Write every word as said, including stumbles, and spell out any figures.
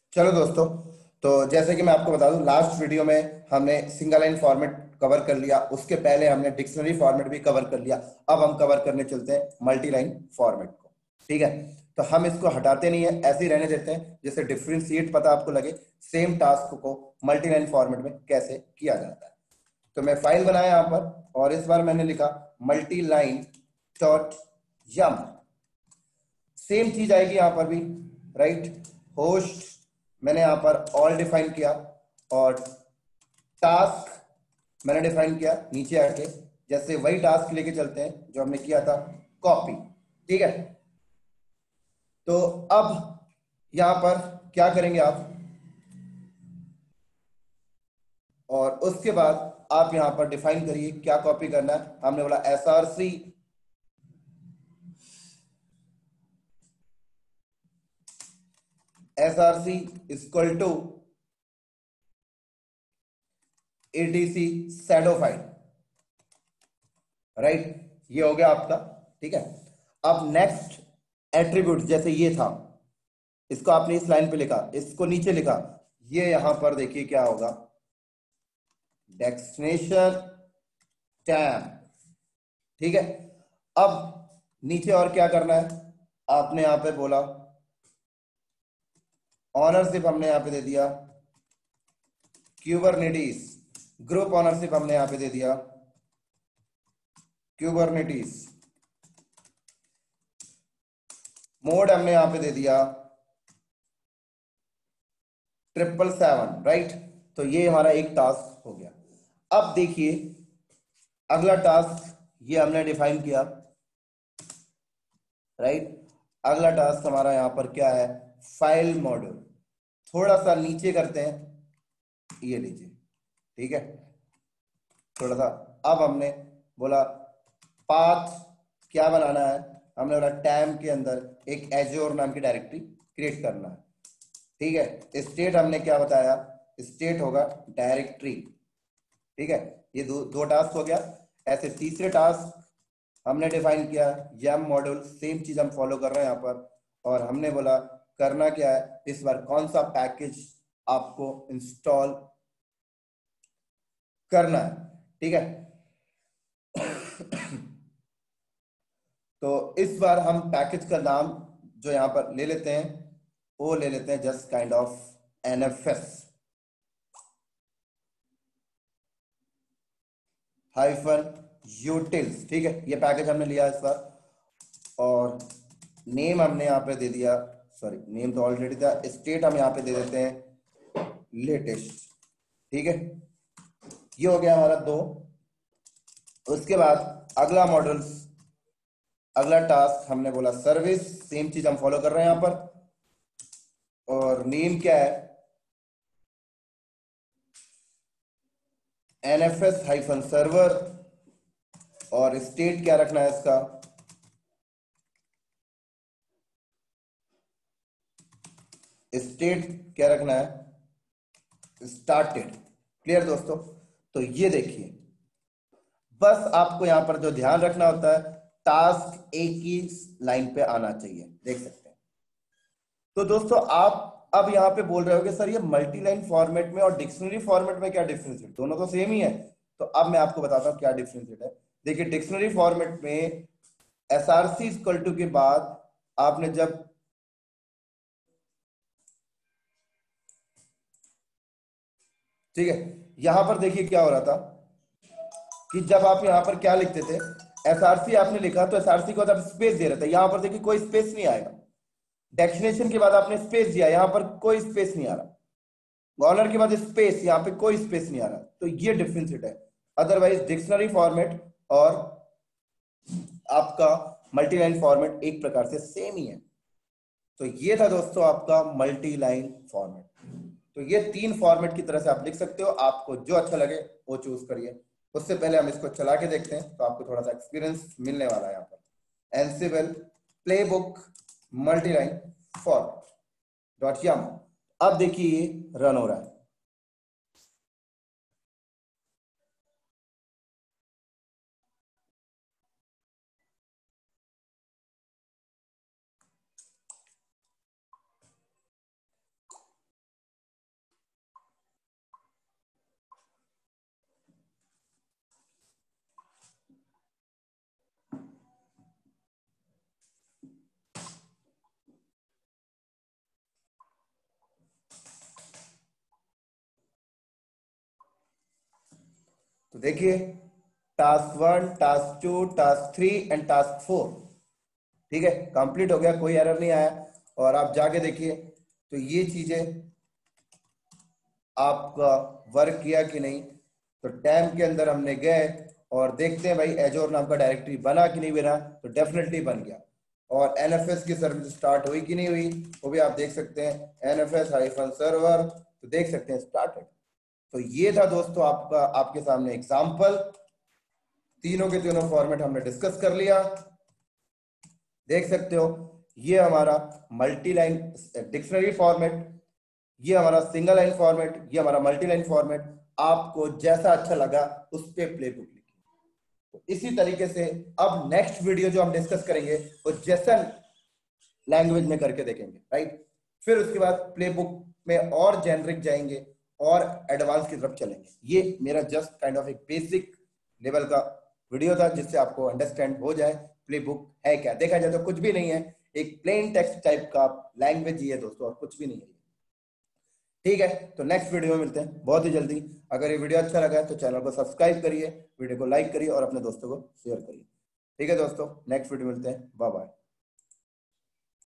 चलो दोस्तों, तो जैसे कि मैं आपको बता दूं, लास्ट वीडियो में हमने सिंगल लाइन फॉर्मेट कवर कर लिया, उसके पहले हमने डिक्शनरी फॉर्मेट भी कवर कर लिया। अब हम कवर करने चलते हैं मल्टी लाइन फॉर्मेट को। ठीक है, तो हम इसको हटाते नहीं है, ऐसे ही रहने देते हैं, जैसे डिफ्रेंशिएट पता आपको लगे सेम टास्क को मल्टी लाइन फॉर्मेट में कैसे किया जाता है। तो मैं फाइल बनाया यहां पर, और इस बार मैंने लिखा multi line dot YAML. Same चीज आएगी यहां पर भी, राइट। होस्ट मैंने यहां पर ऑल डिफाइन किया, और टास्क मैंने डिफाइन किया नीचे आके, जैसे वही टास्क लेके चलते हैं जो हमने किया था, कॉपी। ठीक है, तो अब यहां पर क्या करेंगे आप, और उसके बाद आप यहां पर डिफाइन करिए क्या कॉपी करना है। हमने बोला S R C S R C equal to etc shadow file, right. ये हो गया आपका। ठीक है, अब नेक्स्ट एट्रीब्यूट, जैसे ये था, इसको आपने इस लाइन पे लिखा, इसको नीचे लिखा, ये यहां पर देखिए क्या होगा, डेस्टिनेशन टैम। ठीक है, अब नीचे और क्या करना है, आपने यहां पे बोला ऑनरशिप हमने यहां पे दे दिया क्यूबरनेटिस, ग्रुप ऑनरशिप हमने यहां पे दे दिया क्यूबरनेटिस, मोड हमने यहां पे दे दिया ट्रिपल सेवन, राइट। तो ये हमारा एक टास्क हो गया। अब देखिए अगला टास्क, ये हमने डिफाइन किया, राइट। अगला टास्क हमारा यहां पर क्या है, फाइल मॉड्यूल। थोड़ा सा नीचे करते हैं, ये लीजिए। ठीक है, थोड़ा सा। अब हमने बोला पाथ क्या बनाना है, हमने बोला टैम के अंदर एक एज्योर नाम की डायरेक्टरी क्रिएट करना है। ठीक है, स्टेट हमने क्या बताया, स्टेट होगा डायरेक्टरी। ठीक है, ये दो दो टास्क हो गया। ऐसे तीसरे टास्क हमने डिफाइन किया यम मॉड्यूल, सेम चीज हम फॉलो कर रहे हैं यहाँ पर, और हमने बोला करना क्या है, इस बार कौन सा पैकेज आपको इंस्टॉल करना है। ठीक है, तो इस बार हम पैकेज का नाम जो यहाँ पर ले लेते हैं, वो ले लेते हैं just kind of NFS hyphen utils. ठीक है, ये पैकेज हमने लिया इस बार, और नेम हमने यहाँ पे दे दिया, सॉरी नेम तो ऑलरेडी था, स्टेट हम यहाँ पे दे देते हैं लेटेस्ट। ठीक है, ये हो गया हमारा दो। उसके बाद अगला मॉडल्स, अगला टास्क हमने बोला सर्विस, सेम चीज हम फॉलो कर रहे हैं यहाँ पर, और नेम क्या है, एनएफएस हाइफन सर्वर, और स्टेट क्या रखना है इसका, स्टेट क्या रखना है, स्टार्टेड। क्लियर दोस्तों, तो ये देखिए, बस आपको यहां पर जो ध्यान रखना होता है, टास्क एक ही लाइन पे आना चाहिए, देख सकते हैं। तो दोस्तों आप अब यहाँ पे बोल रहे हो कि सर ये मल्टी लाइन फॉर्मेट में और डिक्शनरी फॉर्मेट में क्या डिफरेंस है, दोनों तो सेम ही है। तो अब मैं आपको बताता हूँ क्या डिफरेंस है। देखिए डिक्शनरी फॉर्मेट में एसआरसी इक्वल टू के बाद आपने जब, ठीक है, यहां पर देखिए क्या हो रहा था कि जब आप यहां पर क्या लिखते थे, एसआरसी आपने लिखा तो एसआरसी को आप स्पेस दे रहे थे, यहां पर देखिए कोई स्पेस नहीं आएगा। डेस्टिनेशन के बाद आपने स्पेस दिया, यहां पर कोई स्पेस नहीं आ रहा। ऑनर के बाद स्पेस, यहां पे कोई स्पेस नहीं आ रहा, तो ये डिफरेंस है। अदरवाइज डिक्शनरी फॉर्मेट और आपका मल्टी लाइन फॉर्मेट एक प्रकार से सेम ही है। तो ये था दोस्तों आपका मल्टी लाइन फॉर्मेट। तो ये तीन फॉर्मेट की तरह से आप लिख सकते हो, आपको जो अच्छा लगे वो चूज करिए। उससे पहले हम इसको चला के देखते हैं, तो आपको थोड़ा सा एक्सपीरियंस मिलने वाला है यहाँ पर। Ansible playbook multi line format dot YAML. अब देखिए ये रन हो रहा है। देखिए task one, task two, task three and task four, ठीक है, कंप्लीट हो गया, कोई एरर नहीं आया। और आप जाके देखिए तो ये चीजें आपका वर्क किया कि नहीं। तो टैम के अंदर हमने गए और देखते हैं भाई एजोर नाम का डायरेक्टरी बना कि नहीं बना, तो डेफिनेटली बन गया। और एनएफएस की सर्विस स्टार्ट हुई कि नहीं हुई वो भी आप देख सकते हैं, एनएफएस हाइफन सर्वर, तो देख सकते हैं स्टार्टेड। तो ये था दोस्तों आपका आपके सामने एग्जांपल, तीनों के तीनों फॉर्मेट हमने डिस्कस कर लिया। देख सकते हो ये हमारा मल्टी लाइन डिक्शनरी फॉर्मेट, ये हमारा सिंगल लाइन फॉर्मेट, ये हमारा मल्टी लाइन फॉर्मेट। आपको जैसा अच्छा लगा उस पे प्ले बुक लिखिए। तो इसी तरीके से अब नेक्स्ट वीडियो जो हम डिस्कस करेंगे वो जेसन लैंग्वेज में करके देखेंगे, राइट। फिर उसके बाद प्ले बुक में और जेनरिक जाएंगे और एडवांस की तरफ चलेंगे। ये मेरा जस्ट काइंड ऑफ एक बेसिक लेवल का वीडियो था जिससे आपको अंडरस्टैंड हो जाए प्ले बुक है क्या। देखा जाए तो कुछ भी नहीं है, एक प्लेन टेक्स्ट टाइप का लैंग्वेज ही है दोस्तों, और कुछ भी नहीं है। ठीक है, तो नेक्स्ट वीडियो में मिलते हैं बहुत ही जल्दी। अगर ये वीडियो अच्छा लगा है तो चैनल को सब्सक्राइब करिए, वीडियो को लाइक करिए और अपने दोस्तों को शेयर करिए। ठीक है दोस्तों, नेक्स्ट वीडियो मिलते हैं, बाय बाय।